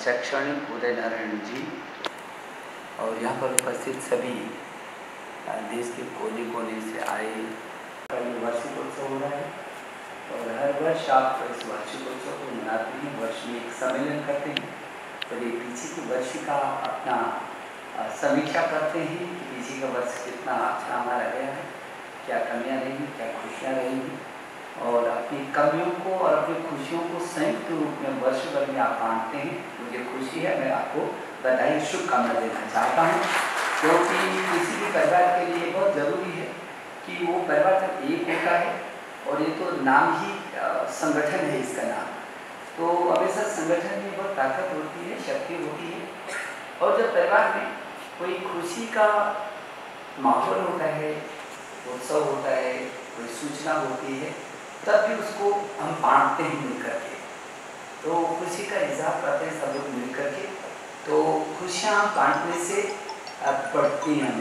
शैक्षणिक उदय नारायण जी और यहाँ पर उपस्थित सभी देश के कोने कोने से आए। वार्षिकोत्सव हो रहा है और हर वर्ष आप इस वार्षिकोत्सव को मनाते हैं, वर्ष में एक सम्मेलन करते हैं और ये पीछे के वर्ष का अपना समीक्षा करते हैं कि पीछे का वर्ष कितना अच्छा हमारा गया है, क्या कमियाँ रही, क्या खुशियाँ रही और अपनी कमियों को और अपनी खुशियों को संयुक्त रूप में वर्ष भर में आप बांटते हैं। मुझे खुशी है, मैं आपको बधाई शुभकामना देना चाहता हूँ, क्योंकि किसी भी परिवार के लिए बहुत ज़रूरी है कि वो परिवार जब एक होता है और ये तो नाम ही संगठन है, इसका नाम तो हमेशा संगठन में बहुत ताकत होती है, शक्ति होती है। और जब परिवार में कोई खुशी का माहौल होता है, उत्सव होता है, कोई सूचना होती है, तब भी उसको हम बांटते हैं मिल करके, तो खुशी का इज़हार करते हैं सब लोग मिल करके। तो खुशियाँ बांटने से बढ़ती हैं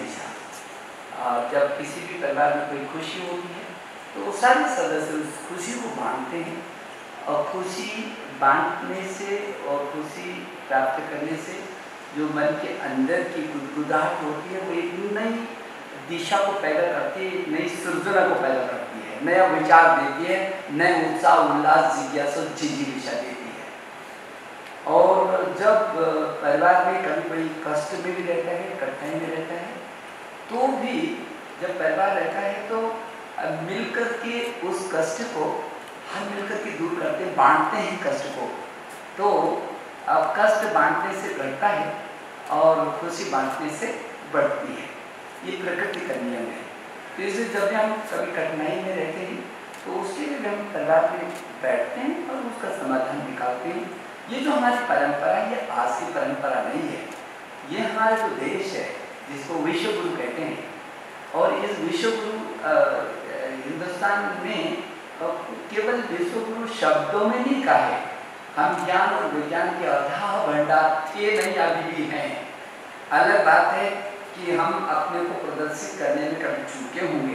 हमेशा। जब किसी भी परिवार में कोई खुशी होती है तो सारे सदस्य उस खुशी को बांटते हैं और खुशी बांटने से और खुशी प्राप्त करने से जो मन के अंदर की गुदगुदाहट होती है वो एक नई दिशा को पैदा करती है, एक नई सृजना को पैदा करती है, नया विचार देती है, नए उत्साह उल्लास जिज्ञासा जिज्ञासा देती है। और जब परिवार में कभी कोई कष्ट में भी रहता है, कठिनाई में रहता है, तो भी जब परिवार रहता है तो मिलकर के उस कष्ट को हम मिलकर के दूर करते हैं, बांटते हैं कष्ट को। तो अब कष्ट बांटने से बढ़ता है और खुशी बांटने से बढ़ती है, ये प्रकृति का नियम है। तो इसलिए जब भी हम कभी कठिनाई में रहते हैं तो उसके लिए हम परिवार में बैठते हैं और उसका समाधान निकालते हैं। ये जो हमारी परंपरा है ये आज की परंपरा नहीं है, ये हमारा जो देश है जिसको विश्व गुरु कहते हैं, और इस विश्व गुरु हिंदुस्तान में केवल विश्व गुरु शब्दों में नहीं कहा है, हम ज्ञान और विज्ञान के अथाह भंडार थे नहीं, अभी भी हैं। अलग बात है कि हम अपने को प्रदर्शित करने में कभी चूके होंगे,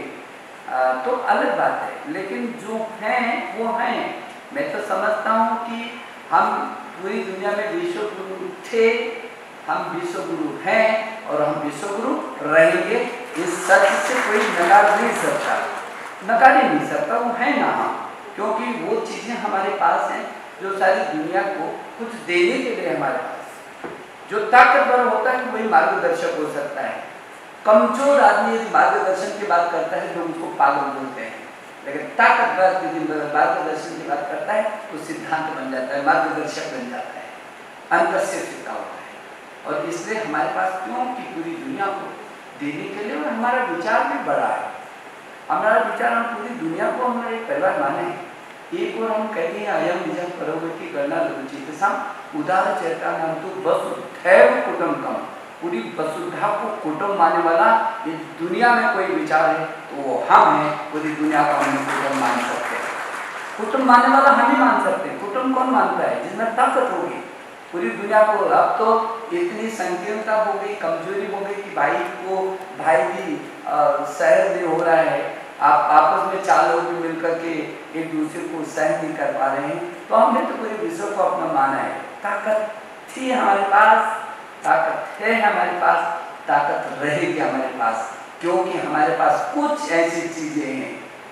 तो अलग बात है, लेकिन जो हैं वो हैं। मैं तो समझता हूँ कि हम पूरी दुनिया में विश्व गुरु थे, हम विश्व गुरु हैं और हम विश्व गुरु रहेंगे। इस सत्य से कोई नकार नहीं सकता, नकार ही नहीं सकता, वो है ना हम, क्योंकि वो चीज़ें हमारे पास हैं जो सारी दुनिया को कुछ देने के लिए हमारे पास। जो ताकतवर होता है वही मार्गदर्शक हो सकता है। कमजोर आदमी यदि मार्गदर्शन की बात करता है लोग उसको पागल बोलते हैं, लेकिन ताकतवर यदि मार्गदर्शन की बात करता है तो सिद्धांत बन जाता है, मार्गदर्शक बन जाता है, अंतर से सीखा होता है। और इसलिए हमारे पास क्योंकि पूरी दुनिया को देने के लिए, और हमारा विचार भी बड़ा है, हमारा विचार हम पूरी दुनिया को हमारा एक परिवार माने हैं। एक और हम कहते हैं अयम निजम करोगे गणना रुचित उदार चेता नाम तो वसुधैव कुटुंबकम, पूरी वसुधा को कुटुंब मानने वाला ये दुनिया में कोई विचार है तो वो हम हैं, पूरी दुनिया का हम कुटुंब मान सकते हैं। कुटुंब मानने वाला हम ही मान सकते हैं। कुटुंब कौन मानता है? जिसमें ताकत होगी। पूरी दुनिया को अब तो इतनी संकीर्णता हो गई, कमजोरी हो गई कि भाई भी सहज नहीं हो रहा है, आप आपस में चार लोग भी मिलकर के एक दूसरे को सहन नहीं कर पा रहे हैं। तो हमने तो पूरे विश्व को अपना माना है। ताकत थी हमारे पास, ताकत है हमारे पास, ताकत रहेगी हमारे पास, क्योंकि हमारे पास कुछ ऐसी चीजें हैं,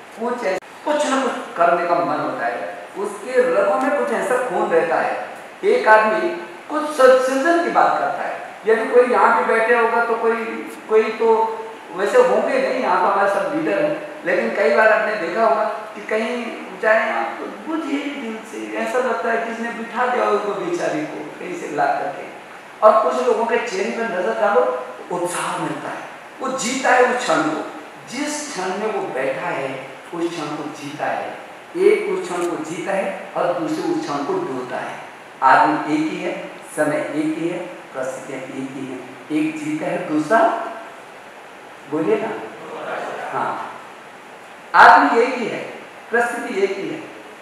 कुछ ना कुछ करने का मन होता है, उसके रगों में कुछ ऐसा खून रहता है। एक आदमी कुछ सृजन की बात करता है। यदि कोई यहाँ पे बैठे होगा तो कोई तो वैसे होंगे नहीं, यहाँ तो हमारे सब लीडर हैं, लेकिन कई बार आपने देखा होगा कि कहीं जाए आप तो बुझे दिल से ऐसा लगता है किसने बिठा दिया उसको बेचारी को कहीं से ला करके। और कुछ लोगों के चेहरे पर नजर डालो उत्साह मिलता है, वो जीता है उस क्षण को, जिस क्षण में वो बैठा है उस क्षण को जीता है। एक उस क्षण को जीता है और दूसरे उस क्षण को ढोता है। आदमी एक ही है, समय एक ही है, परिस्थितियाँ एक ही है, एक जीता है दूसरा बोलिए ना, हाँ, आदमी एक ही है, परिस्थिति एक ही है,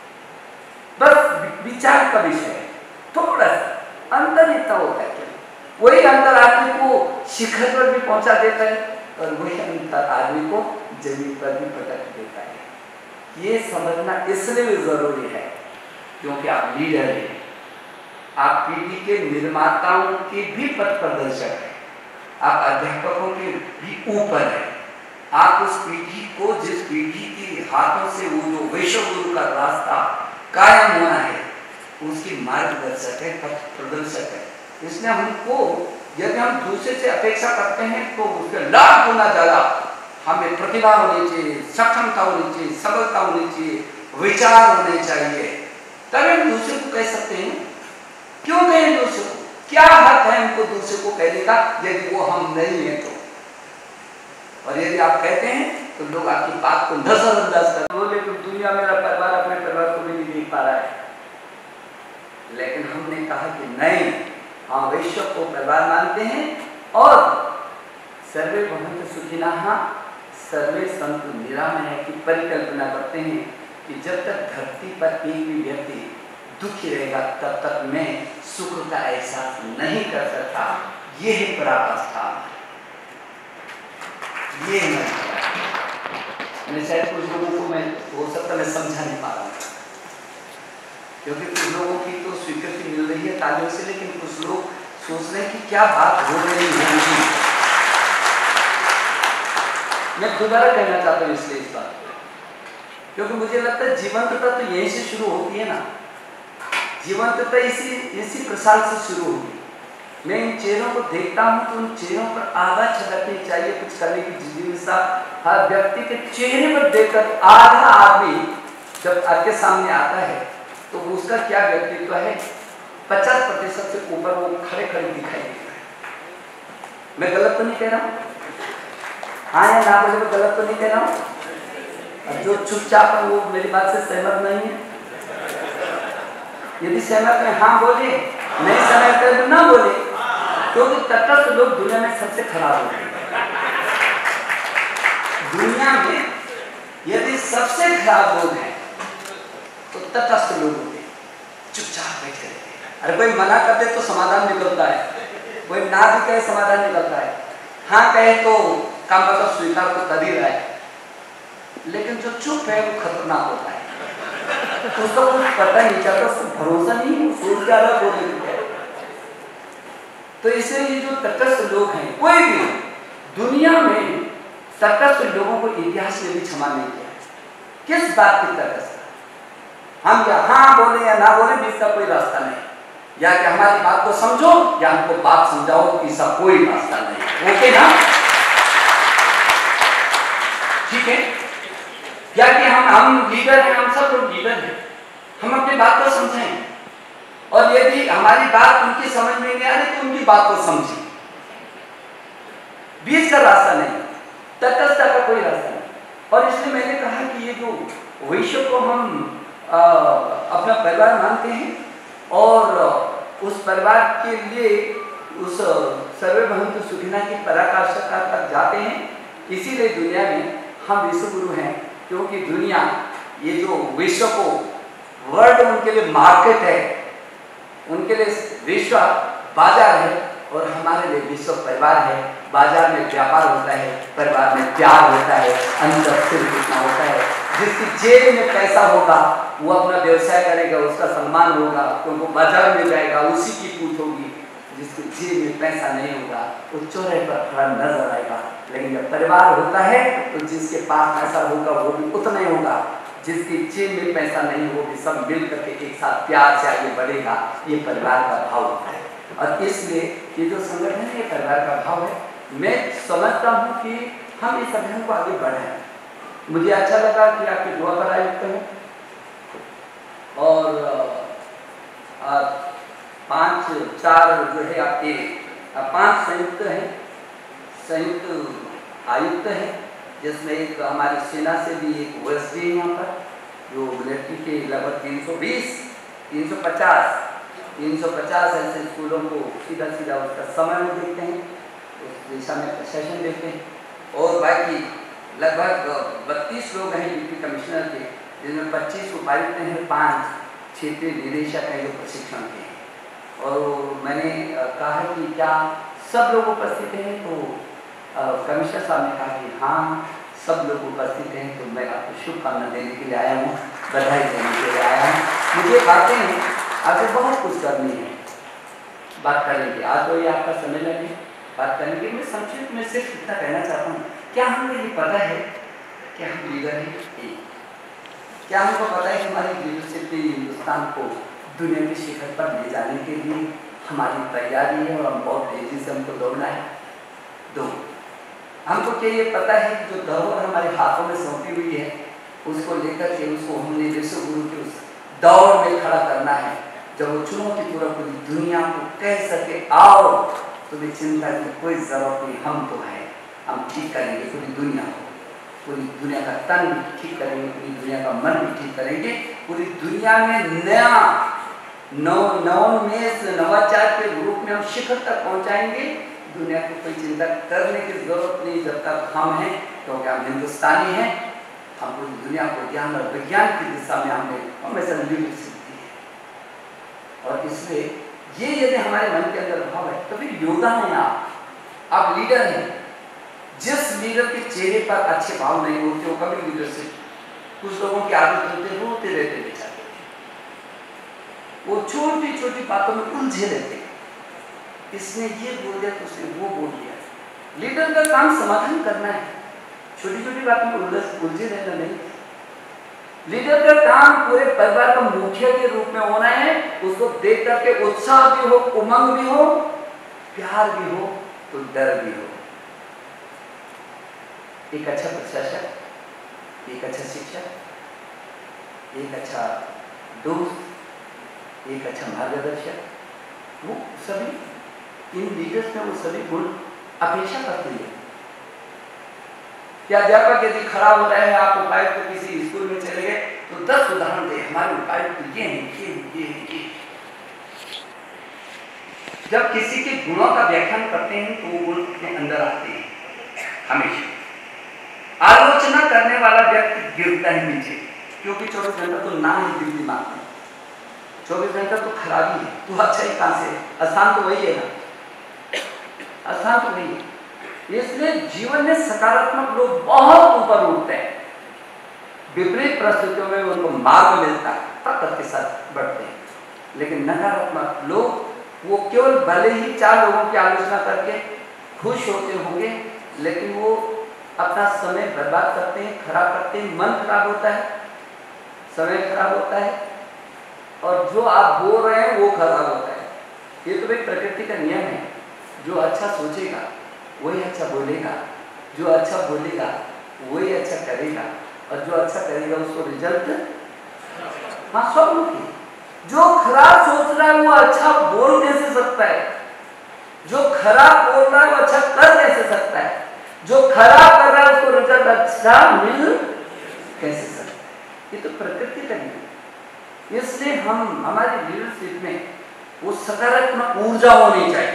बस विचार का विषय है, थोड़ा सा अंतर इतना होता है। वही अंतर आदमी को शिखर पर भी पहुंचा देता है और वही अंतर आदमी को जमीन पर भी पटक देता है। ये समझना इसलिए भी जरूरी है क्योंकि आप लीडर हैं, आप पीढ़ी के निर्माताओं के भी पथ प्रदर्शक हैं, आप अध्यापकों के भी ऊपर हैं। आप उस पीढ़ी को, जिस पीढ़ी के हाथों से वो जो वैश्व गुरु का रास्ता कायम होना है, उसकी मार्गदर्शक है, पथ प्रदर्शक है। इसलिए हमको, यदि हम दूसरे से अपेक्षा करते हैं तो उसके लाख गुना ज्यादा हमें प्रतिभा होनी चाहिए, सक्षमता होनी चाहिए, सबलता होनी चाहिए, विचार होने चाहिए, तब हम दूसरे को कह सकते हैं। क्यों कहें दूसरे को? क्या हक है हमको दूसरे को कहने का यदि वो हम नहीं है तो? और यदि आप कहते हैं तो लोग आपकी बात को नजरअंदाज कर बोले तो दुनिया मेरा परिवार अपने परिवार को भी नहीं देख पा रहा है। लेकिन हमने कहा कि नहीं, हम वैश्य को परिवार मानते हैं और सर्वे भवन्तु सुखिनः सर्वे सन्तु निरामयाः की परिकल्पना करते हैं कि जब तक धरती पर एक भी व्यक्ति दुखी रहेगा तब तक मैं सुख का एहसास नहीं कर सकता। ये है पराकाष्ठा, ये है। मैं शायद कुछ लोगों को, मैं हो सकता मैं समझा नहीं पा रहा हूँ, क्योंकि कुछ लोगों की तो स्वीकृति मिल रही है तालियों से, लेकिन कुछ लोग सोच रहे हैं कि क्या बात हो रही है। मैं दोबारा कहना चाहता हूँ इसलिए इस बात, क्योंकि मुझे लगता है जीवंतता तो यहीं से शुरू होती है ना। जीवंतता इसी प्रसाद से शुरू होगी। मैं इन चेहरों को देखता हूँ तो उन चेहरों पर आभा छलकनी चाहिए, कुछ करने की जिज्ञासा हर व्यक्ति के चेहरे पर देखकर आधा आदमी जब आपके सामने आता है तो उसका क्या व्यक्तित्व है, 50% से ऊपर वो खड़े खड़े दिखाई देता है। मैं गलत तो नहीं कह रहा हूँ? हाँ या ना बोले, मैं गलत तो नहीं कह रहा हूँ? जो चुपचाप है वो मेरी बात से सहमत नहीं है। यदि सहमत है हाँ बोले, नहीं सहमत है तो ना बोले, क्योंकि तटस्थ लोग दुनिया में सबसे खराब होते हैं। दुनिया में यदि सबसे खराब लोग हैं तो तटस्थ लोग होते हैं, चुपचाप बैठे रहते हैं। अरे कोई मना कर दे तो समाधान निकलता है, कोई ना भी कहे समाधान निकलता है, हाँ कहे तो काम मतलब स्वीकार तो कर ही रहा है। लेकिन जो चुप है वो खतरनाक होता है, उसका कुछ पता नहीं चलता, उसको भरोसा नहीं, सोच क्या रहा बोल देता है। तो इसलिए ये जो तटस्थ लोग हैं, कोई भी दुनिया में तटस्थ लोगों को इतिहास ने भी क्षमा नहीं किया। किस बात की तटस्थ? हम या हाँ बोले या ना बोले, इसका कोई रास्ता नहीं। या कि हमारी बात को समझो या हमको बात समझाओ, इसका कोई रास्ता नहीं। ओके ना? ठीक है? या कि हम लीडर हैं, हम सब लोग लीडर हैं, हम अपनी बात को समझें, और यदि हमारी बात उनकी समझ में नहीं आ रही तो उनकी बात को समझें। बीच का रास्ता नहीं, तटस्थता का कोई रास्ता नहीं। और इसलिए मैंने कहा कि ये जो वैश्य को हम अपना परिवार मानते हैं और उस परिवार के लिए उस सर्वे भवन्तु सुखिनः की पराकाष्ठा तक जाते हैं। इसीलिए दुनिया में हम विश्व गुरु हैं, क्योंकि दुनिया, ये जो विश्व को वर्ल्ड उनके लिए मार्केट है, उनके लिए विश्व बाजार है, और हमारे लिए विश्व परिवार है। बाजार में व्यापार होता है, परिवार में प्यार होता है, अंदर सिर्फ कितना होता है। जिसकी जेब में पैसा होगा वो अपना व्यवसाय करेगा, उसका सम्मान होगा, क्योंकि वो बाजार में जाएगा, उसी की पूछ होगी। जिसकी जेब में पैसा नहीं होगा वो चौराहे पर खड़ा नजर आएगा। लेकिन जब परिवार होता है तो जिसके पास पैसा होगा वो भी उतना ही होगा, जिसकी जेब में पैसा नहीं हो भी सब मिल करके एक साथ प्यार से आगे बढ़ेगा। ये परिवार का भाव होता है, और इसलिए ये जो संगठन है ये परिवार का भाव है। मैं समझता हूँ कि हम इस अभियान को आगे बढ़ाएं। मुझे अच्छा लगा कि आपके दुआ पर आयुक्त हैं और 5-4 जो है आपके 5 संयुक्त हैं, संयुक्त आयुक्त हैं, जिसमें एक हमारी सेना से भी एक ओएसडी है यहाँ पर, जो मिलिट्री के लगभग 350 ऐसे स्कूलों को सीधा उसका समय में देखते हैं, उस दिशा में प्रशासन देखते हैं। और बाकी लगभग 32 लोग हैं डिप्टी कमिश्नर के, जिनमें 25 उपायुक्त हैं, 5 क्षेत्रीय निदेशक हैं जो प्रशिक्षण के हैं। और मैंने कहा है कि क्या सब लोग उपस्थित हैं, तो कमिश्नर साहब ने कहा कि हाँ सब लोग उपस्थित हैं। तो मैं आपको शुभकामना देने के लिए आया हूँ, बधाई देने के लिए आया हूँ। मुझे बातें आगे बहुत कुछ करनी है, बात कर लेंगे। आज तो ये आपका समय लगे बात करने के। मैं संक्षिप्त में सिर्फ इतना कहना चाहता हूँ, क्या हमें ये पता है कि हम लीडर हैं? क्या हमको पता है कि हमारी लीडरशिप ने हिंदुस्तान को दुनिया के शिखर पर ले जाने के लिए हमारी तैयारी है और हम बहुत तेजी से हमको दौड़ना है? दो, हमको क्या ये पता है कि जो दौड़ हमारे हाथों में सौंपी हुई है उसको लेकर के उसको हमने विश्व गुरु के उस दौड़ में खड़ा करना है। जब वो चुनौती पूरा पूरी दुनिया को कह सके आओ, तुम्हें चिंता की कोई जरूरत नहीं, हम तो है, हम ठीक करेंगे पूरी दुनिया को, पूरी दुनिया का तन भी ठीक करेंगे, पूरी दुनिया का मन भी ठीक करेंगे, पूरी दुनिया में नया नवाचार के रूप में हम शिखर तक पहुंचाएंगे। दुनिया को कोई चिंता करने की जरूरत नहीं जब तक हम हैं, क्योंकि हम हिंदुस्तानी हैं। हम पूरी दुनिया को ज्ञान और विज्ञान की दिशा में हमने हमेशा लीडरशिप दी है। और इसलिए ये यदि हमारे मन के अंदर भाव है तो फिर योद्धा हैं आप लीडर हैं। जिस लीडर के चेहरे पर अच्छे भाव नहीं होते वो कभी लीडरशिप, कुछ लोगों की आदत होती है रोते रहते बेचारे, वो छोटी छोटी बातों में उलझे रहते, इसने ये बोल दिया तो उसने वो बोल दिया। लीडर का काम समाधान करना है, छोटी छोटी बातों में उलझे रहना नहीं। लीडर का काम पूरे परिवार का मुखिया के रूप में होना है। उसको देख करके उत्साह भी हो, उमंग भी हो, प्यार भी हो, तो डर भी हो। एक अच्छा प्रशासक, एक अच्छा शिक्षक, एक अच्छा दोस्त, एक अच्छा मार्गदर्शक, वो सभी इन लीडर्स में वो सभी गुण अपेक्षा करते हैं। क्या अध्यापक यदि खराब हो रहा है, आप उपायुक्त तो किसी स्कूल में चले गए तो 10 उदाहरण दे, हमारे उपायुक्त तो ये है। जब किसी के गुणों का व्याख्यान करते हैं तो वो गुण अपने अंदर आते हैं। हमेशा आलोचना करने वाला व्यक्ति गिरता है नीचे, क्योंकि 24 घंटा तो ना ही दिल दिमाग में, 24 घंटा तो खराबी है, तो अच्छा ही कहां से, स्थान तो वही है ना, स्थान तो वही है। इसलिए जीवन में सकारात्मक लोग बहुत ऊपर उठते हैं, विपरीत परिस्थितियों में उनको मार्ग मिलता है, ताकत के साथ बढ़ते हैं। लेकिन नकारात्मक लोग वो केवल भले ही 4 लोगों की आलोचना करके खुश होते होंगे, लेकिन वो अपना समय बर्बाद करते हैं, खराब करते हैं, मन खराब होता है, समय खराब होता है, और जो आप बोल रहे हैं वो खराब होता है। ये तो एक प्रकृति का नियम है। जो अच्छा सोचेगा वही अच्छा बोलेगा, जो अच्छा बोलेगा वही अच्छा करेगा, और जो अच्छा करेगा उसको रिजल्ट सब लोग। जो खराब सोच रहा है वो अच्छा बोल कैसे सकता है? जो खराब बोल रहा है वो अच्छा कर कैसे सकता है? जो खराब कर रहा है उसको रिजल्ट अच्छा मिल कैसे सकता है? ये तो प्रकृति का नियम। इसलिए हम हमारी लीडरशिप में वो सकारात्मक ऊर्जा होनी चाहिए।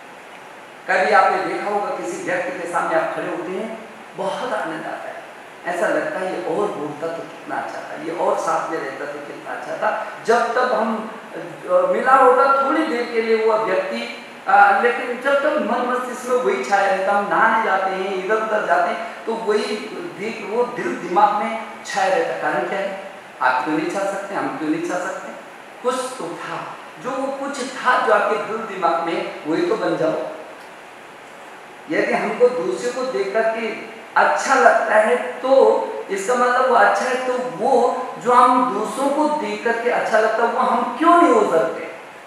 कभी आपने देखा होगा किसी व्यक्ति के सामने आप खड़े होते हैं, बहुत आनंद आता है, ऐसा लगता है ये और बोलता तो कितना अच्छा था, ये और साथ में रहता तो कितना अच्छा था। जब तक हम मिला होगा थोड़ी देर के लिए वो व्यक्ति, लेकिन जब तक मन मस्तिष्क में वही छाया रहता, हम नहाने जाते हैं, इधर उधर जाते हैं, तो वही वो दिल दिमाग में छाया रहता। कारण क्या है? आप क्यों नहीं चाह सकते, हम क्यों नहीं चाह सकते? कुछ तो था, जो वो कुछ था जो आपके दिल दिमाग में, वही तो बन जाओ। यदि हमको दूसरे को देख करके अच्छा लगता है तो इसका मतलब वो अच्छा है, तो वो जो हम दूसरों को देख करके अच्छा लगता है वो हम क्यों नहीं हो सकते?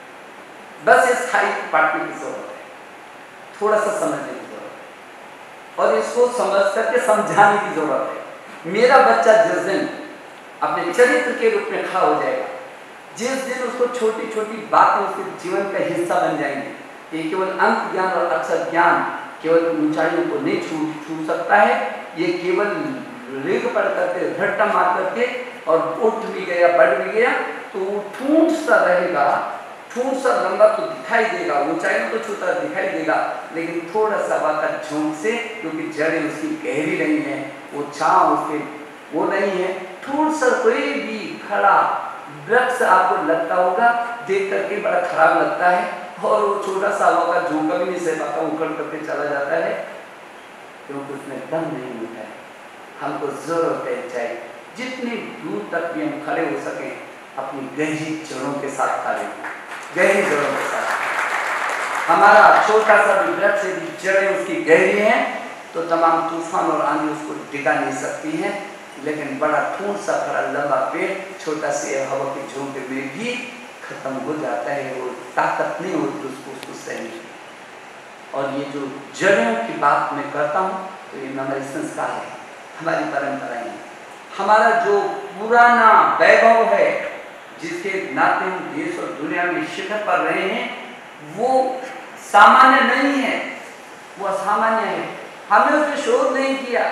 बस इस खाई पाटने की जरूरत है, थोड़ा सा समझने की जरूरत है, और इसको समझ करके समझाने की जरूरत है। मेरा बच्चा जिस दिन अपने चरित्र के रूप में खड़ा हो जाएगा, जिस दिन उसको छोटी छोटी बातें उसके जीवन का हिस्सा बन जाएंगी, ये केवल अंक ज्ञान और अक्षर ज्ञान केवल ऊंचाइयों को नहीं छू सकता है, ये केवल रेग पढ़ करके झट्टा मार करके और उठ भी गया, बढ़ भी गया, तो वो ठूंठ सा रहेगा, ठूंठ सा लंबा तो दिखाई देगा, ऊंचाइयों को छूता दिखाई देगा, लेकिन थोड़ा सा बाका झोंक से, क्योंकि जड़ें उसकी गहरी नहीं है, वो छांव उसके वो नहीं है, ठूंठ सा कोई भी खड़ा वृक्ष आपको लगता होगा, देख करके बड़ा खराब लगता है, और वो छोटा सा हवा का झोंका भी नहीं सह पाता, उखड़ करके चला जाता है, क्योंकि उसमें दम नहीं होता है। हमको जरूरत है, चाहे जितनी दूर तक भी हम खड़े हो सके, अपनी गहरी जड़ों के साथ खड़े, गहरी जड़ों के साथ। हमारा छोटा सा भी वृक्ष यदि जड़ें उसकी गहरी हैं तो तमाम तूफान और आंधी उसको डिगा नहीं सकती हैं, लेकिन बड़ा ठूंठ सा बड़ा लंबा पेड़ छोटा से हवा के झोंके में भी खत्म हो जाता है, वो ताकत नहीं होती उसको सहने की। और ये जो जड़ों की बात मैं करता हूँ तो ये हमारी संस्कार है, हमारी परंपराएं हैं, हमारा जो पुराना वैभव है जिसके नाते हम देश और दुनिया में शिखर पर रहे हैं, वो सामान्य नहीं है, वो असामान्य है। हमने उस पर शोध नहीं किया,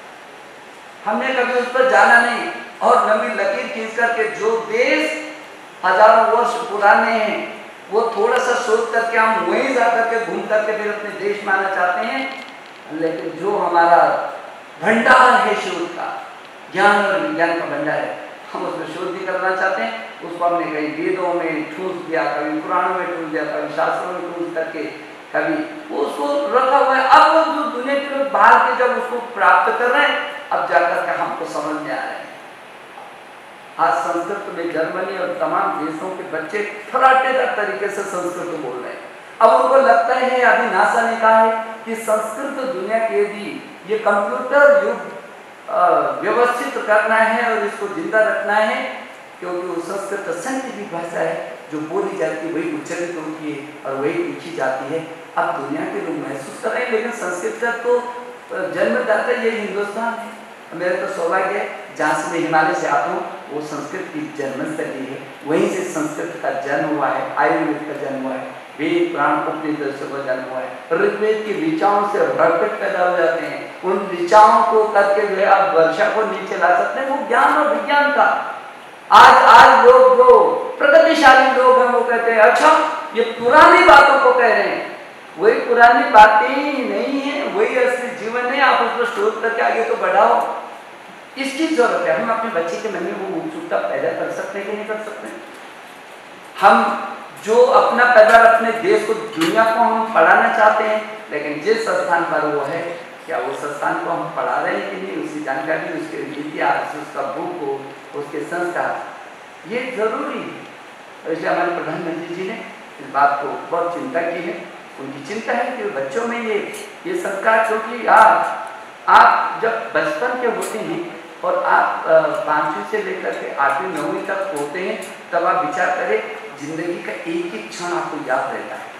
हमने कभी उस पर जाना नहीं, और लंबी लकीर खींच करके जो देश हजारों वर्ष पुराने हैं वो थोड़ा सा शोध करके हम वहीं जा करके घूम करके फिर अपने देश में आना चाहते हैं। लेकिन जो हमारा भंडार है शोध का, ज्ञान और विज्ञान का भंडार है, हम उसमें शोध भी करना चाहते हैं। उसको हमने कहीं वेदों में ठूंस दिया, कभी पुराणों में ठूंस दिया, कभी शास्त्रों में ठूंस करके कभी उसको रखा हुआ है। अब वो जो दुनिया के लोग बाहर के जब उसको प्राप्त कर रहे हैं, अब जाकर के हमको समझ में आ रहे हैं। आज संस्कृत में जर्मनी और तमाम देशों के बच्चे फराटेदार तरीके से संस्कृत बोल रहे हैं। अब उनको लगता है, अभी नासा ने कहा है कि संस्कृत दुनिया के यदि ये कंप्यूटर युग व्यवस्थित करना है और इसको जिंदा रखना है, क्योंकि वो संस्कृत साइंटिफिक भाषा है, जो बोली जाती है वही उच्चारित होती है और वही लिखी जाती है। अब दुनिया के लोग महसूस कर रहे हैं, लेकिन संस्कृत का तो जन्मदाता ये हिंदुस्तान है। मेरा तो सौभाग्य है, जहाँ से मैं हिमालय से आता हूँ वो संस्कृत की जन्मस्थली है, वहीं से संस्कृत का जन्म हुआ है, आयुर्वेद का जन्म हुआ है, वेद पुराण उपनिषद से जन्म हुआ है। ऋग्वेद की ऋचाओं से रॉकेट पैदा हो जाते हैं, उन ऋचाओं को करके जो है आप वर्षा को नीचे ला सकते हैं, वो ज्ञान और विज्ञान का। आज लोग जो प्रगतिशाली लोग हैं वो कहते हैं अच्छा ये पुरानी बातों को कह रहे हैं, वही पुरानी बातें ही नहीं है, वही असली जीवन है, आप उसको शोध करके आगे तो बढ़ाओ। इसकी जरूरत है। हम अपने बच्चे के मन में वो उत्सुकता पैदा कर सकते हैं कि नहीं कर सकते? हम जो अपना पैदा अपने देश को, दुनिया को हम पढ़ाना चाहते हैं, लेकिन जिस स्थान पर वो है, क्या उस स्थान को हम पढ़ा रहे हैं कि नहीं, उसकी जानकारी, उसके इतिहास, उसका बुक हो, उसके संस्कार, ये जरूरी है। इसलिए हमारे प्रधानमंत्री जी ने इस बात को बहुत चिंता की है। उनकी चिंता है कि बच्चों में ये संस्कार, क्योंकि आप जब बचपन के होते हैं और आप 5वीं से लेकर के 8वीं 9वीं तक होते हैं, तब आप विचार करें जिंदगी का एक एक क्षण आपको याद रहता है।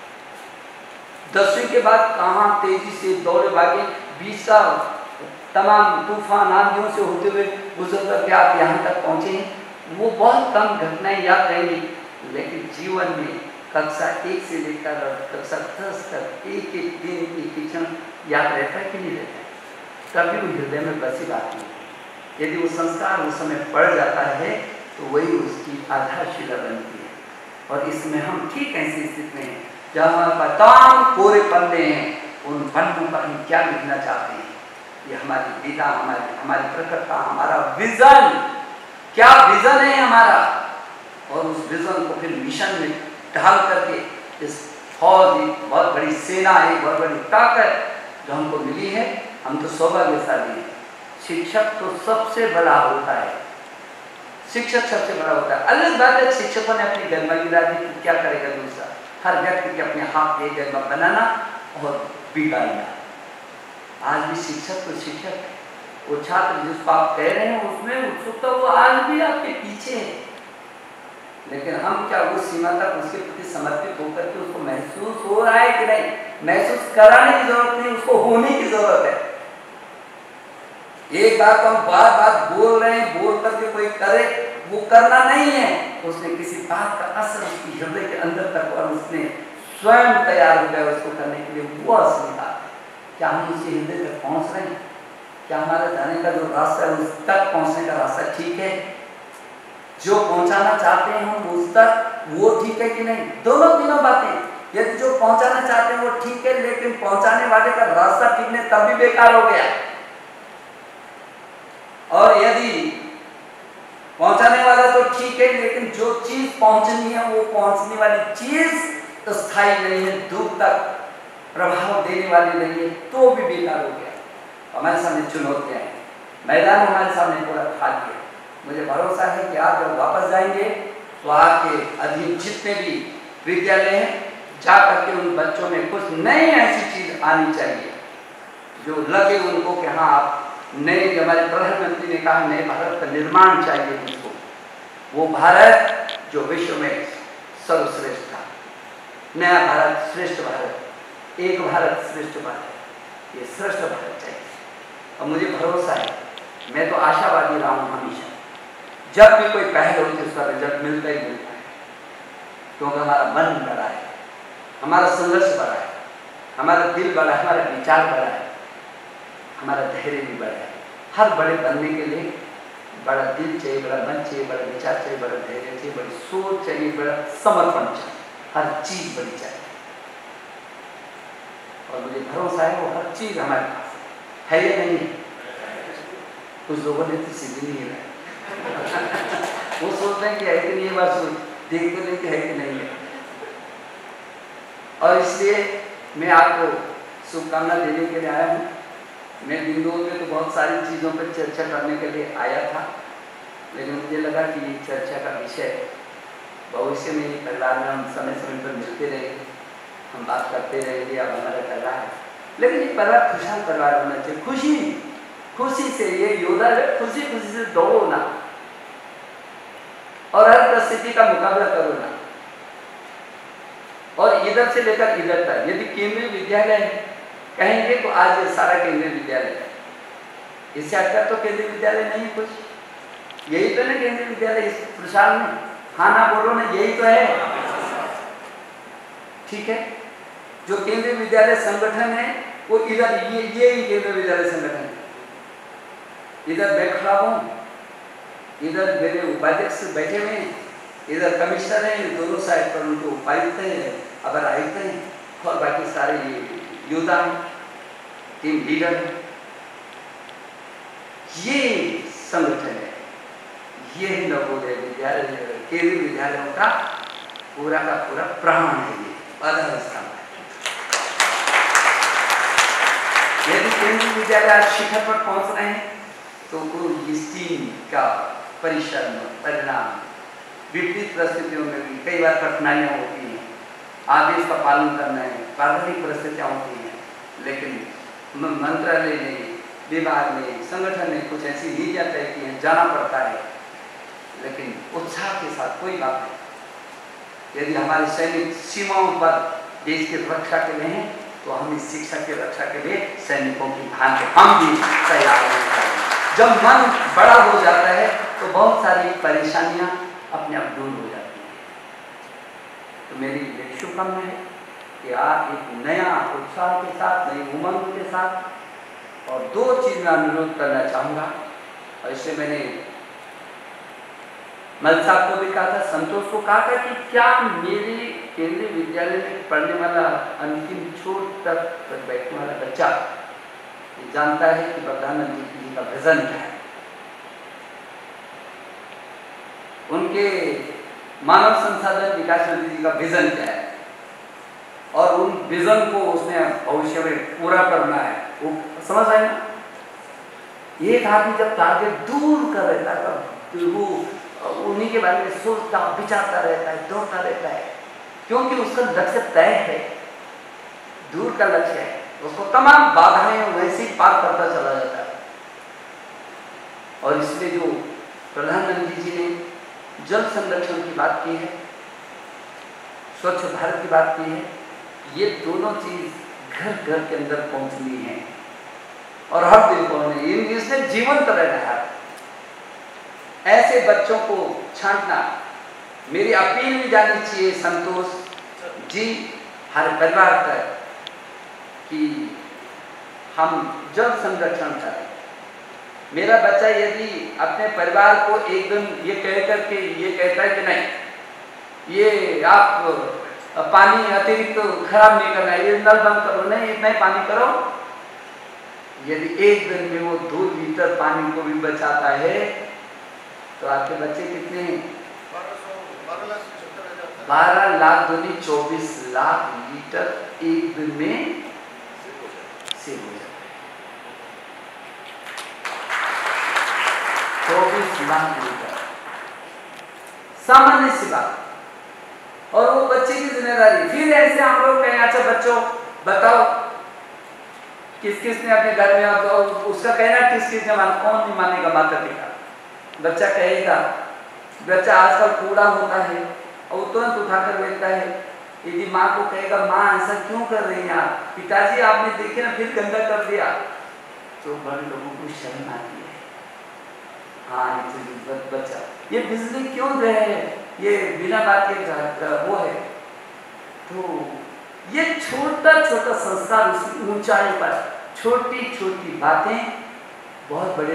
10वीं के बाद कहाँ तेजी से दौड़े भागे, 20 साल तमाम तूफान आंधियों से होते हुए गुजर करके आप यहाँ तक पहुँचे हैं, वो बहुत कम घटनाएं याद रहेंगी। लेकिन जीवन में कक्षा 1 से लेकर कक्षा 10 तक एक एक दिन एक एक क्षण याद रहता है कि नहीं रहता है? कभी वो हृदय में बसी बात नहीं। यदि वो संस्कार उस समय पड़ जाता है तो वही उसकी आधारशिला बनती है। और इसमें हम ठीक ऐसी स्थिति में हैं जहाँ हमारे तमाम कोरे पन्ने हैं, उन पन्नों पर हम क्या लिखना चाहते हैं, ये हमारी विधा, हमारी प्रकृति, हमारा विजन, क्या विजन है हमारा, और उस विजन को फिर मिशन में ढाल करके इस फौज, एक बहुत बड़ी सेना, एक बहुत बड़ी ताकत जो हमको मिली है, हम तो सौभाग्यशाली हैं। शिक्षक तो सबसे बड़ा होता है, शिक्षक सबसे बड़ा होता है। अलग बात है शिक्षकों ने अपनी गरिमा गिरा दी, क्या करेगा दूसरा? हर व्यक्ति के अपने हाथ में गरिमा बनाना और बिगाड़ना। आज भी शिक्षक तो शिक्षक है, वो छात्र जिसको आप कह रहे हैं उसमें उत्सुकता, वो आज भी आपके पीछे है, लेकिन हम क्या उस सीमा तक उसके प्रति समर्पित होकर के उसको महसूस हो रहा है कि नहीं? महसूस कराने की जरूरत नहीं, उसको होने की जरूरत है। एक बात हम बार बार बोल रहे हैं, बोल करके कोई करे, वो करना नहीं है। उसने किसी बात का असर उसकी हृदय के अंदर तक, और उसने स्वयं तैयार हो गया उसको करने के लिए, वो असली बात है। क्या हम उसके हृदय तक पहुंच रहे हैं? क्या हमारा जाने का जो रास्ता है उस तक पहुंचने का रास्ता ठीक है? जो पहुंचाना चाहते हैं हम उस तक, वो ठीक है कि नहीं? तीनों बातें। यदि जो पहुंचाना चाहते हैं वो ठीक है, लेकिन पहुंचाने वाले का रास्ता ठीक नहीं, तब भी बेकार हो गया। और यदि पहुंचाने वाला तो ठीक है, लेकिन जो चीज पहुंचनी है, वो पहुंचने वाली चीज तो स्थायी नहीं है, दूर तक प्रभाव देने वाली नहीं है, तो भी बेकार हो गया। हमारे सामने चुनौतियां हैं, मैदान हमारे सामने पूरा खाली है। मुझे भरोसा है कि आप जब वापस जाएंगे तो आपके अधीन जितने भी विद्यालय हैं, जा करके उन बच्चों में कुछ नई ऐसी चीज आनी चाहिए जो लगे उनको कि हाँ आप नए, हमारे प्रधानमंत्री ने कहा नए भारत का निर्माण चाहिए उनको, वो भारत जो विश्व में सर्वश्रेष्ठ था, नया भारत, श्रेष्ठ भारत, एक भारत श्रेष्ठ भारत, ये श्रेष्ठ भारत चाहिए। और मुझे भरोसा है, मैं तो आशावादी रहा हूँ हमेशा, जब भी कोई पहल होती है उसका रिजल्ट मिलता ही मिलता है, क्योंकि हमारा मन बड़ा है, हमारा संघर्ष बड़ा है, हमारा दिल बड़ा है, हमारा विचार बड़ा है, हमारा धैर्य भी बड़ा है। हर बड़े बनने के लिए बड़ा दिल चाहिए, बड़ा मन चाहिए, बड़ा विचार चाहिए, बड़ा धैर्य चाहिए, बड़ी सोच चाहिए, बड़ा समर्पण चाहिए, हर चीज बड़ी चाहिए। और मुझे भरोसा है वो हर चीज हमारे पास है या नहीं। कुछ लोगों ने तो सीधी नहीं है वो सोचते हैं कि है कि नहीं, ये बात सोच देखते नहीं कि है कि नहीं है। और इसलिए मैं आपको शुभकामना देने के लिए आया हूँ। मैं दिन दो में तो बहुत सारी चीज़ों पर चर्चा करने के लिए आया था, लेकिन मुझे लगा कि ये चर्चा का विषय भविष्य में परिवार में हम समय समय पर मिलते रहेंगे, हम बात करते रहेंगे। अब हमारा परिवार है, लेकिन ये परिवार खुशहाल परिवार होना चाहिए, खुशी खुशी से ये योद्धा है, खुशी खुशी से दौड़ो ना और हर परिस्थिति का मुकाबला करो ना। और इधर से लेकर इधर तक यदि केंद्रीय विद्यालय है कहेंगे तो आज ये सारा केंद्रीय विद्यालय है, इससे हटकर तो केंद्रीय विद्यालय नहीं कुछ। यही तो ना केंद्रीय विद्यालय इस प्रसार में, हाँ ना बोलो ना, यही तो है। ठीक है, जो केंद्रीय विद्यालय संगठन है वो इधर ये ही केंद्रीय विद्यालय संगठन है। इधर मैं खड़ा हूँ, इधर मेरे उपाध्यक्ष बैठे हुए हैं, इधर कमिश्नर हैं, दोनों साइड पर उनको उपायुक्त हैं, अगर आयुक्त हैं, और बाकी सारे ये योद्धा हैं, टीम लीडर हैं। ये संगठन है, ये नवोदय विद्यालय केंद्रीय विद्यालयों का पूरा प्राण है, ये आधार स्तंभ है। यदि केंद्रीय विद्यालय आज शिखर पर पहुंच रहे हैं तो इस टीम का परिश्रम परिणाम, विपरीत परिस्थितियों में भी कई बार कठिनाइयाँ होती हैं, आदेश का पालन करना है, प्राकृतिक परिस्थितियाँ होती हैं, लेकिन मंत्रालय ने, विभाग ने, संगठन ने कुछ ऐसी नीतियाँ तय की हैं, जाना पड़ता है, लेकिन उत्साह के साथ। कोई बात नहीं, यदि हमारे सैनिक सीमाओं पर देश की रक्षा के लिए हैं तो हम इस शिक्षा की रक्षा के लिए सैनिकों की भांति हम भी तैयार हैं। जब मन बड़ा हो जाता है तो बहुत सारी परेशानियां अपने आप दूर हो जाती हैं। तो मेरी शुभकामना है कि आप एक नया उत्साह के साथ, नई उमंग के साथ, और दो चीज में अनुरोध करना चाहूँगा, और इससे मैंने मल साहब को भी कहा था, संतोष को कहा था कि क्या मेरे केंद्रीय विद्यालय में पढ़ने वाला अंतिम छोर तक बैठने वाला बच्चा जानता है कि प्रधानमंत्री जी का विजन क्या है, उनके मानव संसाधन विकास मंत्री जी का विजन क्या है, और उन विजन को उसने भविष्य में पूरा करना है, वो समझ आए ना। एक आदमी जब टारगेट दूर कर रहता है तब वो उन्हीं के बारे में सोचता, विचारता रहता है, दौड़ता रहता है, क्योंकि उसका लक्ष्य तय है, दूर का लक्ष्य है, उसको तमाम बाधाएं वैसे ही पार करता चला जाता है। और इसलिए जो प्रधानमंत्री जी ने जल संरक्षण की बात की है, स्वच्छ भारत की बात की है, ये दोनों चीज घर घर के अंदर पहुंचनी है और हर दिन पहुंचनी है, इसमें जीवंत रहना है। ऐसे बच्चों को छांटना, मेरी अपील भी जानी चाहिए संतोष जी हर परिवार तक कि हम जल संरक्षण करें। मेरा बच्चा यदि अपने परिवार को एकदम ये कह करके ये कहता है कि नहीं ये आप पानी अतिरिक्त खराब नहीं करना है, ये नल बंद करो, नहीं इतना ही पानी करो, यदि एक दिन में वो 2 लीटर पानी को भी बचाता है तो आपके बच्चे कितने हैं? 12 लाख दूनी 24 लाख लीटर एक दिन में सेव हो जाता है। 24 लाख लीटर सामान्य सी बात, और वो बच्चे की जिम्मेदारी। फिर ऐसे हम लोग कहें अच्छा बच्चों बताओ किस किस ने अपने घर में, अब उसका कहना किस किस ने माना, कौन नहीं मानेगा माता पिता। बच्चा कहेगा, बच्चा आजकल कूड़ा होता है और तुरंत उठाकर लेता है। यदि माँ को कहेगा माँ ऐसा क्यों कर रही हैं आप, पिताजी आपने देखे ना फिर गंदा कर दिया, तो बड़े लोगों को शर्म आती है। हाँ ये बच्चा ये बिजली क्यों रहे, ये बिना बात के वो है। तो ये छोटा छोटा संस्कार उसकी ऊंचाई पर, छोटी छोटी बातें बहुत बड़े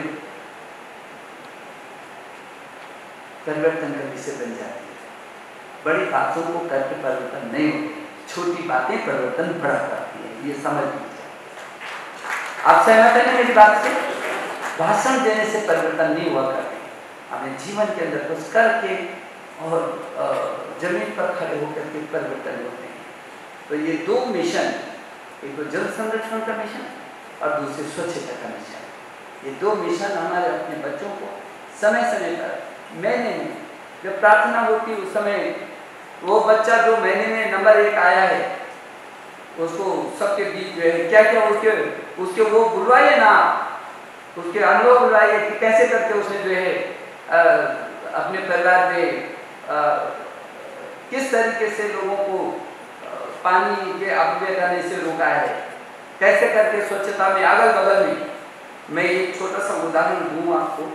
परिवर्तन का विषय बन जाती है। बड़ी बातों को करके परिवर्तन नहीं होते, छोटी बातें परिवर्तन बड़ा करती है, ये समझ लीजिए। आप सहमत हैं मेरी बात से? भाषण देने से परिवर्तन नहीं हुआ करते, अपने जीवन के अंदर कुछ करके और जमीन पर खड़े होकर के परिवर्तन होते हैं। तो ये दो मिशन, एक तो जल संरक्षण का मिशन और दूसरे स्वच्छता का मिशन, ये दो मिशन हमारे अपने बच्चों को समय समय पर, महीने में जब प्रार्थना होती उस समय वो बच्चा जो महीने में नंबर 1 आया है उसको सबके बीच जो है क्या क्या उसके वो बुलवाइए ना, उसके अनुभव बुलवाइए कि कैसे करके उसने जो है अपने परिवार में किस तरीके से लोगों को पानी के अपव्यय करने से रोका है, कैसे करके स्वच्छता में अगल बगल में। मैं एक छोटा सा उदाहरण दूं आपको।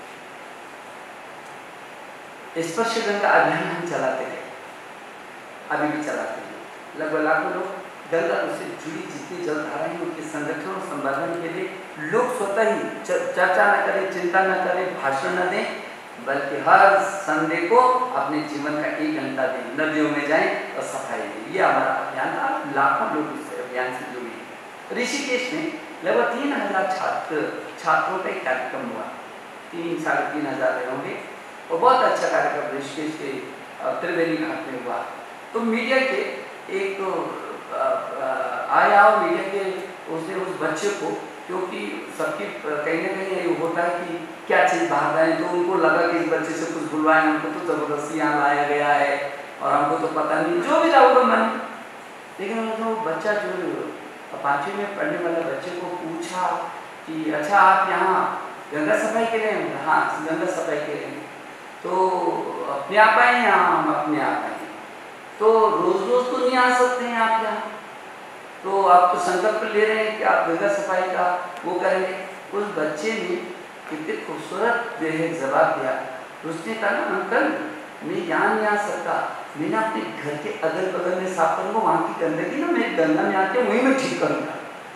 स्पर्श गंगा अभियान हम चलाते हैं, अभी भी चलाते हैं। लगभग लाखों लोग गंगा उससे जुड़ी जितनी जलधाराएं हैं उनके संरक्षण और संवर्धन के लिए लोग स्वतः ही चर्चा न करें, चिंता न करें, भाषण न दें, बल्कि हर संडे को अपने जीवन का 1 घंटा दें, नदियों में जाएं और सफाई दें। ये हमारा अभियान था, लाखों लोग इस अभियान से जुड़े हैं। ऋषिकेश में लगभग 3000 छात्रों का एक कार्यक्रम हुआ, 3-3.5 हजार रहे होंगे, और बहुत अच्छा कार्यक्रम ऋषिकेश के त्रिवेणी घाट में हुआ। तो मीडिया के एक आया और मीडिया के उसने उस बच्चे को, क्योंकि सबकी कहीं ना कहीं ये होता है कि क्या चीज़ बाहर लाए, तो उनको लगा कि इस बच्चे से कुछ बुलवाएं, हमको तो ज़बरदस्ती यहाँ लाया गया है और हमको तो पता नहीं, जो भी जाऊँगा मन। लेकिन वो बच्चा जो 5वीं में पढ़ने वाला बच्चे को पूछा कि अच्छा आप यहाँ गंगा सफाई के लिए हैं? हाँ गंगा सफाई के लिए। तो अपने आप आए? हम अपने आप आए। तो रोज रोज तो नहीं आ सकते हैं आप यहाँ, तो आप तो संकल्प ले रहे हैं कि आप गंगा सफाई का वो करेंगे। उस बच्चे ने कितने खूबसूरत जो है जवाब दिया। उसने कहा ना अंकल मैं यहाँ नहीं आ सकता, मैं ना अपने घर के अगल बगल में साफ करूँगा, वहाँ की गंदगी ना मेरी गंगा में आके वहीं मैं ठीक करूँगा।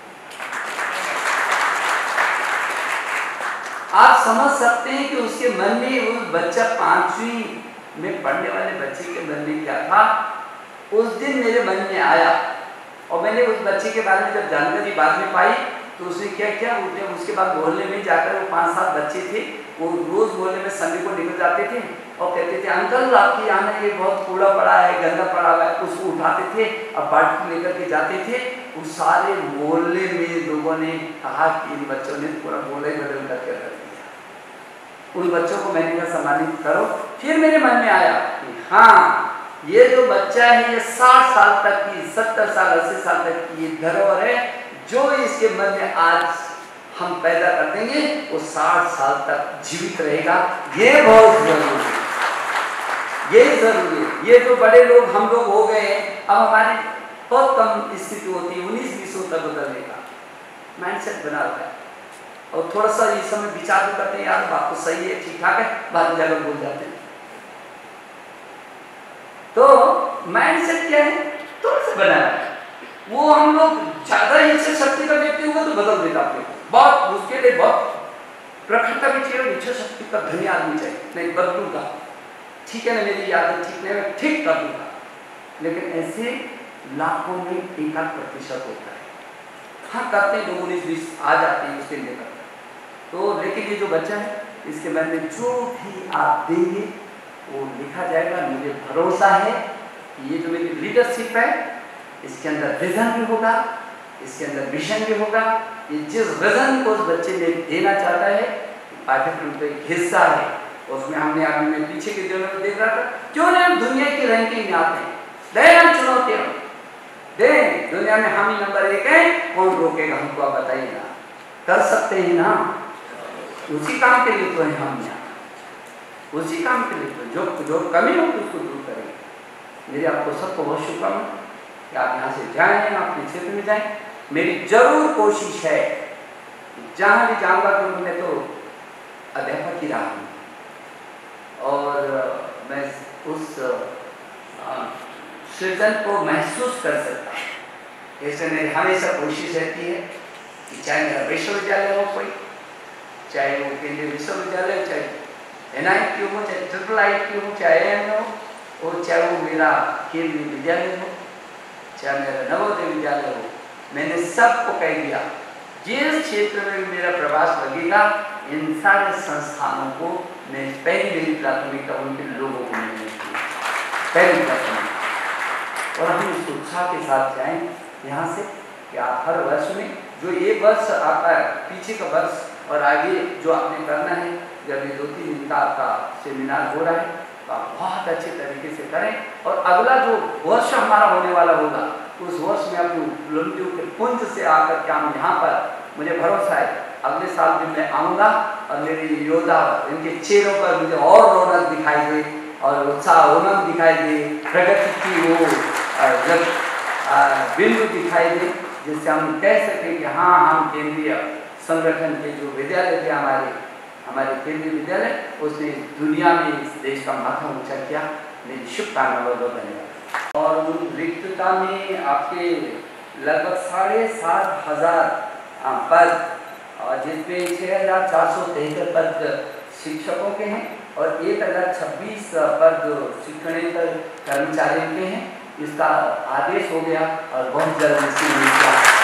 आप समझ सकते हैं कि उसके मन में, उस बच्चा 5वीं में पढ़ने वाले बच्चे के मन में क्या था। उस दिन मेरे मन में आया और मैंने उस बच्चे के बारे में जब जानकारी बाद में पाई तो उसने क्या किया, उसके बाद मोहल्ले में जाकर, वो 5-7 बच्चे थे, वो रोज मोहल्ले में संडे को निकल जाते थे और कहते थे अंकल आपके यहाँ ना ये बहुत कूड़ा पड़ा है, गंदा पड़ा हुआ है। उसको उठाते थे और बाल्टी लेकर के जाते थे। उस सारे मोहल्ले में लोगों ने कहा कि इन बच्चों ने पूरा मोहल्ला ही बदल करके रख दिया। उन बच्चों को मैंने कहा सम्मानित करो। फिर मेरे मन में आया कि हाँ ये जो बच्चा है ये 60 साल तक की, 70 साल 80 साल तक की ये धरोहर है, जो इसके मन में आज हम पैदा कर देंगे वो 60 साल तक जीवित रहेगा। ये बहुत जरूरी है, ये जरूरी है। ये जो बड़े लोग हम लोग हो गए हैं, अब हमारी बहुत कम स्थिति होती है 19-20 तक बदलने का माइंडसेट बना हुआ है। और थोड़ा सा इस समय विचार भी करते हैं यार बात तो सही है, ठीक ठाक है, बाद में जाकर भूल जाते हैं। तो माइंडसेट क्या है, थोड़ा सा बनाया है। वो हम लोग ज्यादा इच्छा शक्ति का व्यक्ति होगा तो बदल देता अपने को, बहुत उसके लिए बहुत प्रखरता भी चाहिए, इच्छा शक्ति का धनी आदमी चाहिए। नहीं बदलूंगा, ठीक है ना, मेरी आदत ठीक नहीं, मैं ठीक कर दूंगा। लेकिन ऐसे लाखों में 1-8% होता है। हाँ करते हैं लोग 19-20 आ जाते हैं उसके लिए करते हैं। तो लेकिन ये जो बच्चा है इसके मन में जो भी आप देंगे वो लिखा जाएगा। मुझे भरोसा है कि ये जो मेरी लीडरशिप है इसके अंदर विजन भी होगा, इसके अंदर मिशन भी होगा। ये जिस विजन को उस बच्चे ने देना चाहता है पाठ्यक्रम का एक हिस्सा है। उसमें हमने अभी मैं पीछे के दिनों में देख रहा था, क्यों नहीं हम दुनिया की रैंकिंग में आते हैं। दें हम चुनौती, दें। दुनिया में हम ही नंबर 1 है, कौन रोकेगा हमको, आप बताइएगा। कर सकते हैं ना, उसी काम के लिए तो है हम यहाँ, उसी काम के लिए तो जो कमी हो उसको दूर करेंगे। मेरी आपको सबको बहुत शुभकामनाएं कि आप यहाँ से जाएं, अपने क्षेत्र में जाएं। मेरी जरूर कोशिश है जहाँ भी जाऊँगा तो मैं तो अध्यापक ही रहा हूँ और मैं उस सृजन को महसूस कर सकता हूँ। इसलिए मेरी हमेशा कोशिश रहती है कि चाहे मेरा विश्वविद्यालय हो कोई, चाहे वो केंद्रीय विश्वविद्यालय हो, चाहे NIT हो, चाहे IIIT हो, चाहे AM हो, और चाहे वो मेरा केंद्रीय विद्यालय हो, चाहे मेरा नवोदय विद्यालय हो, मैंने सबको कह दिया जिस क्षेत्र में मेरा प्रवास लगेगा इन सारे संस्थानों को मैं मेरी प्राथमिकता उनके लोगों को मिलने की पहली प्राथमिकता। और हम इस उत्साह के साथ जाएं यहाँ से कि आप हर वर्ष में जो ये वर्ष आपका पीछे का वर्ष और आगे जो आपने करना है, जब ये 2-3 दिन का आपका सेमिनार हो रहा है तो आप बहुत अच्छे तरीके से करें और अगला जो वर्ष हमारा होने वाला होगा उस वर्ष में अपनी उपलब्धियों के पुंज से आकर के हम यहाँ पर, मुझे भरोसा है अगले साल भी मैं आऊँगा और मेरे योद्धा इनके चेहरों पर मुझे और रौनक दिखाई दे और उत्साह उमंग दिखाई दे, प्रगति की वो जब बिंदु दिखाई दे जिससे हम कह सकें कि हाँ हम केंद्रीय संगठन के जो विद्यालय थे हमारे केंद्रीय विद्यालय उसने दुनिया में इस देश का माथा ऊंचा किया। मेरी शुभकामनाएं, बहुत धन्यवाद। और उन रिक्तता में आपके लगभग 7,500 पद और जिसमें 6,473 पद शिक्षकों के हैं और 1,026 पद शिक्षणेतर कर्मचारियों के हैं। इसका आदेश हो गया और बहुत जल्द इसकी